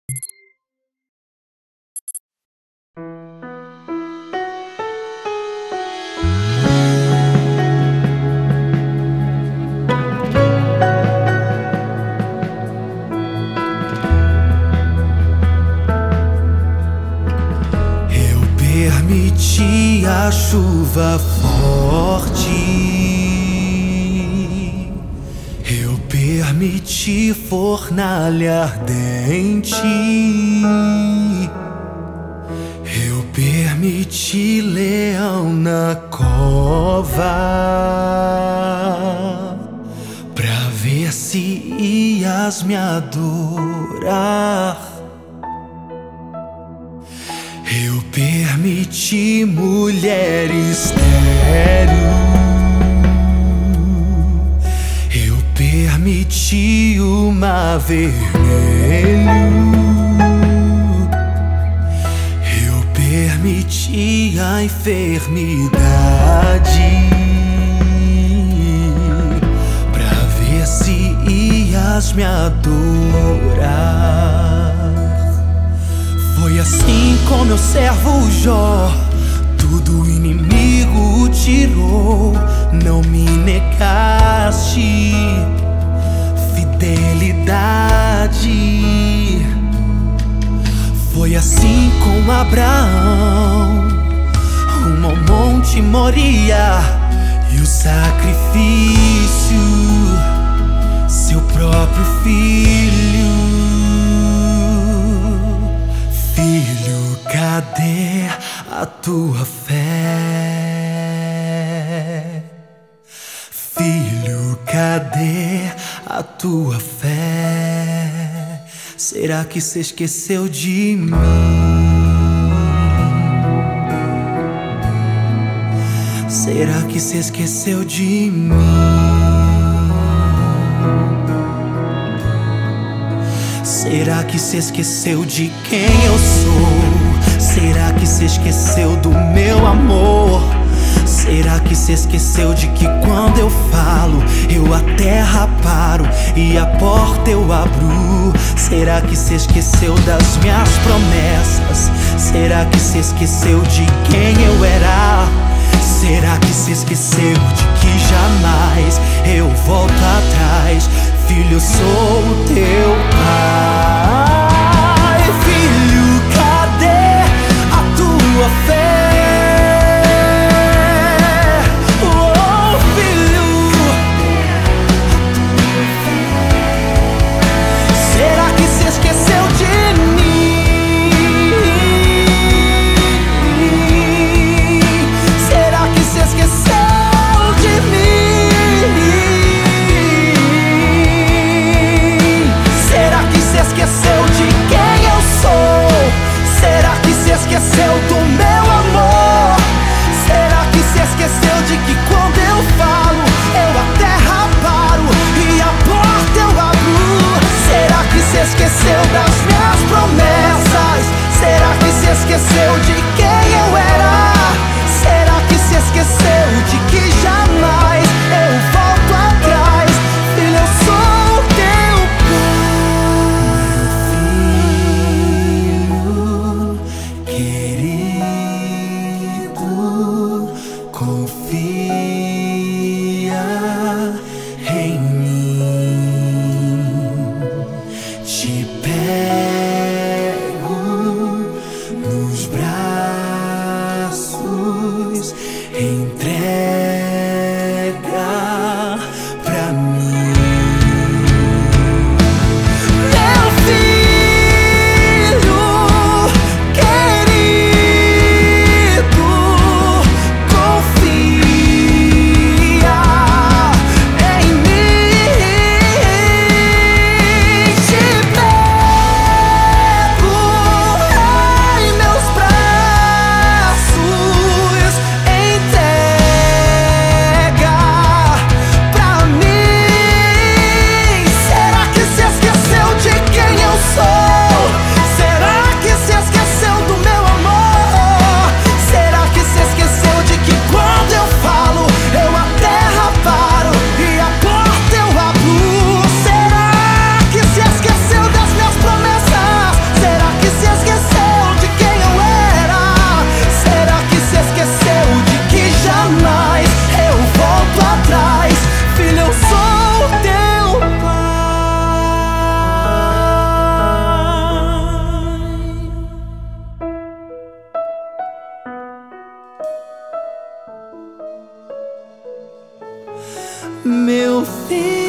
Permiti a chuva forte, eu permiti fornalha ardente, eu permiti leão na cova, pra ver se ias me adorar. Eu permiti mulher estéril, eu permiti o mar vermelho, eu permiti a enfermidade, pra ver se ias me adorar. Foi assim com meu servo Jó, tudo o inimigo tirou. Não me negaste fidelidade. Foi assim com Abraão, rumo ao Monte Moria, e o sacrifício, seu próprio filho. Filho, cadê a tua fé? Filho, cadê a tua fé? Será que cê esqueceu de mim? Será que cê esqueceu de mim? Será que cê esqueceu de quem eu sou? Será que cê esqueceu do meu amor? Será que cê esqueceu de que quando eu falo, eu a terra paro e a porta eu abro? Será que cê esqueceu das minhas promessas? Será que cê esqueceu de quem eu era? Será que cê esqueceu de que jamais eu volto atrás? Filho, eu sou o teu pai. Filho, cadê a tua fé? Oh, filho, será que se esqueceu de mim? Será que se esqueceu de mim? Esqueceu de quem eu sou? Será que se esqueceu do meu amor? Será que se esqueceu de que quando eu falo, eu a terra paro e a porta eu abro? Será que se esqueceu das minhas promessas? Será que se esqueceu de quem eu era? Será que se esqueceu de que jamais eu volto atrás? Filho, eu sou o teu pai. Confia em mim, te pego nos braços. meu filho.